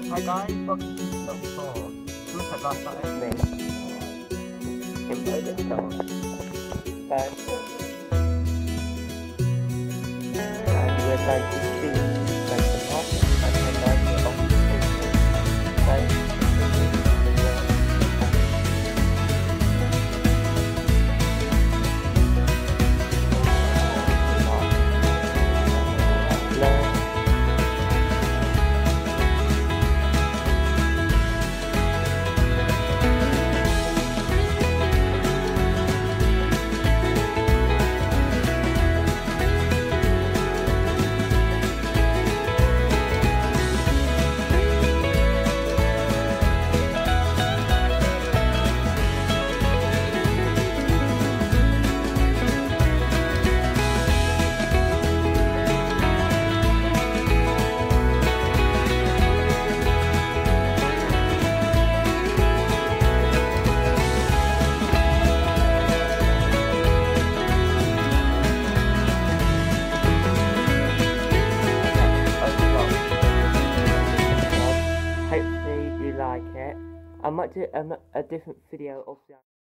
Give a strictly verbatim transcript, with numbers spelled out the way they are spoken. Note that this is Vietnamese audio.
Hi guys, welcome to the store. Who's at last night? Nè, em mới đến rồi. Tại tại người ta chỉ tin tại sự hot tại người ta chỉ không tại hopefully you like it. I might do a, a different video of that.